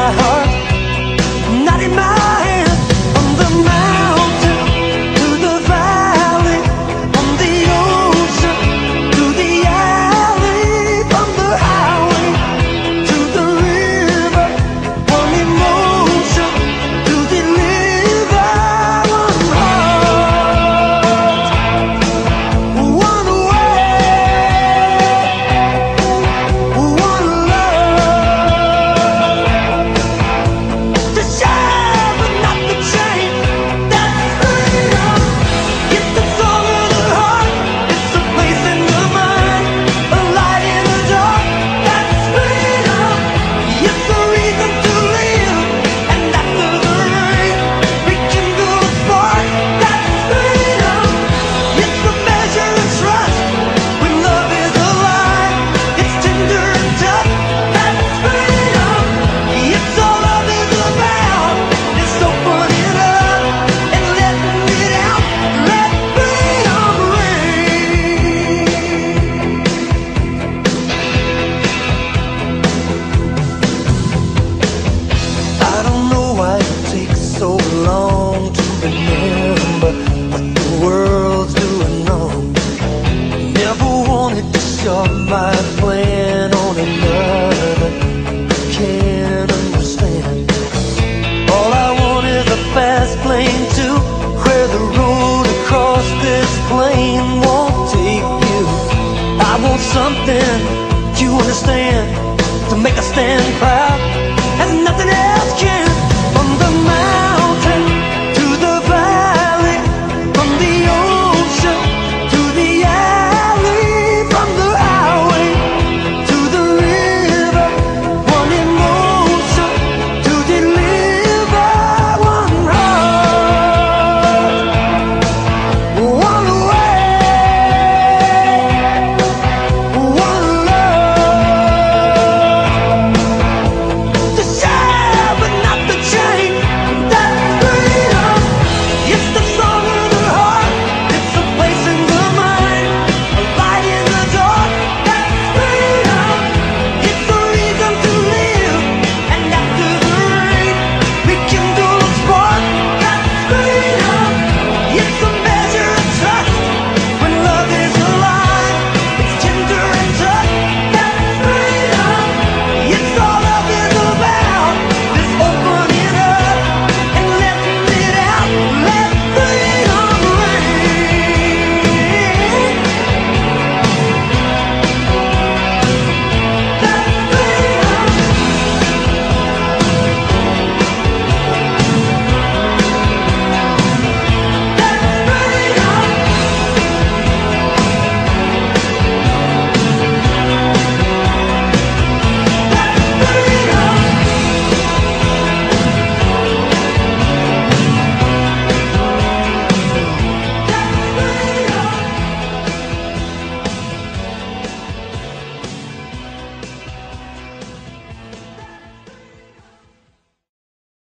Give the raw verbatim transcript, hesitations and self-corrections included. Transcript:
my heart, not in my hand. From the mountain to the valley, from the ocean to the alley, from the highway to the river, one emotion to deliver, one heart, one way, one love, to share but not to change. That's freedom. It's the song of the heart, it's a place in the mind, a light in the dark. That's freedom. It's a reason to live, and after the rain, rekindle a spark. That's freedom. It's the measure of trust when love is alive. It's tender and tough. That's freedom. It's all love is about. It's opening up and letting it out. Let freedom ring. I don't know why it takes so long to remember what the world's doing wrong. Never wanted to shove my plan on another who can't understand. All I want is a fast plane to where the road across this plain won't take you. I want something you understand to make us stand proud.